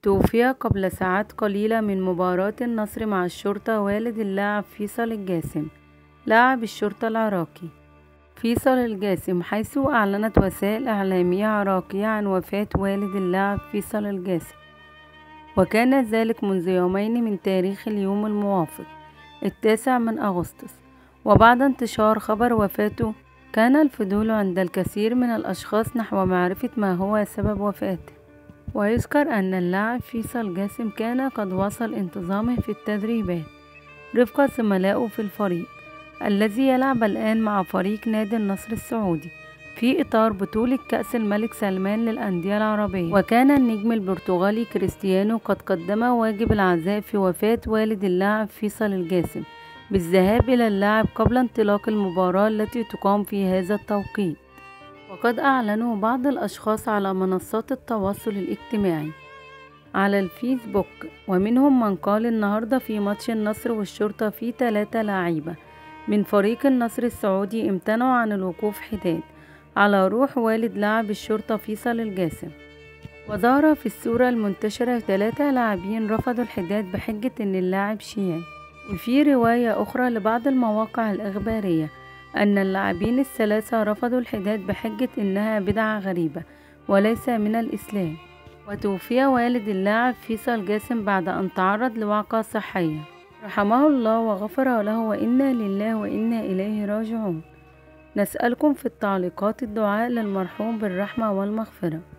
توفي قبل ساعات قليلة من مباراة النصر مع الشرطة والد اللاعب فيصل الجاسم لاعب الشرطة العراقي فيصل الجاسم، حيث أعلنت وسائل إعلامية عراقية عن وفاة والد اللاعب فيصل الجاسم، وكان ذلك منذ يومين من تاريخ اليوم الموافق 9 أغسطس. وبعد انتشار خبر وفاته كان الفضول عند الكثير من الأشخاص نحو معرفة ما هو سبب وفاته. ويذكر أن اللاعب فيصل جاسم كان قد واصل انتظامه في التدريبات رفقة زملائه في الفريق الذي يلعب الآن مع فريق نادي النصر السعودي في إطار بطولة كأس الملك سلمان للأندية العربية. وكان النجم البرتغالي كريستيانو قد قدم واجب العزاء في وفاة والد اللاعب فيصل الجاسم بالذهاب إلى اللعب قبل انطلاق المباراة التي تقام في هذا التوقيت. وقد أعلنوا بعض الأشخاص على منصات التواصل الاجتماعي على الفيسبوك، ومنهم من قال النهاردة في ماتش النصر والشرطة في 3 لاعيبة من فريق النصر السعودي امتنعوا عن الوقوف حداد على روح والد لاعب الشرطة فيصل الجاسم. وظهر في الصورة المنتشرة 3 لاعبين رفضوا الحداد بحجة أن اللاعب شيعي. وفي رواية أخرى لبعض المواقع الإخبارية أن اللاعبين الثلاثة رفضوا الحداد بحجة إنها بدعة غريبة وليس من الإسلام. وتوفي والد اللاعب فيصل جاسم بعد أن تعرض لوعكة صحية، رحمه الله وغفر له، وإنا لله وإنا إليه راجعون. نسألكم في التعليقات الدعاء للمرحوم بالرحمة والمغفرة.